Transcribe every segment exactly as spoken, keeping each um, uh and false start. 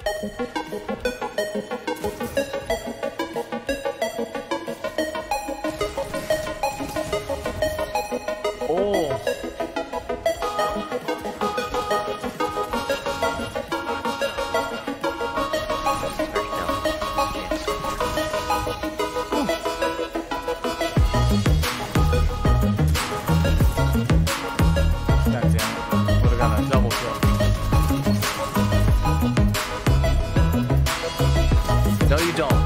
Oh. No, you don't.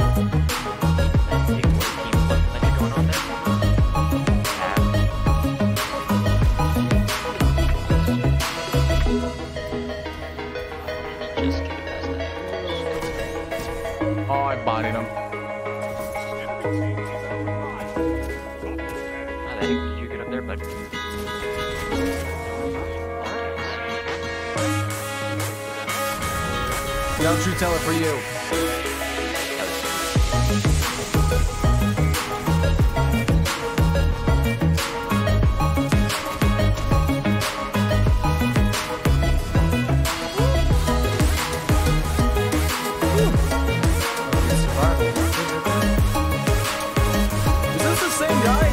Oh, I bodied him. How the heck did you get up there, bud? Young True Teller for you. Is this the same guy?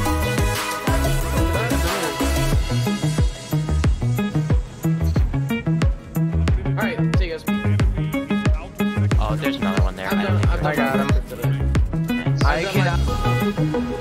Alright, see you guys. Oh, there's another one there. I've done, I've done I got him. I can.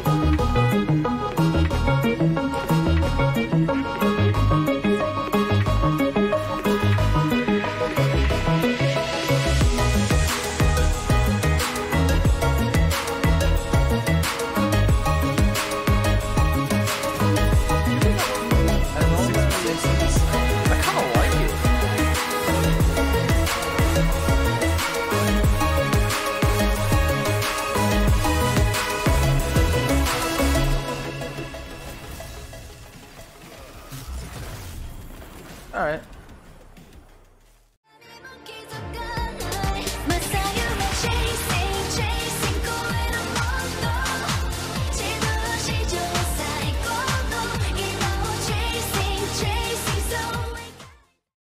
All right.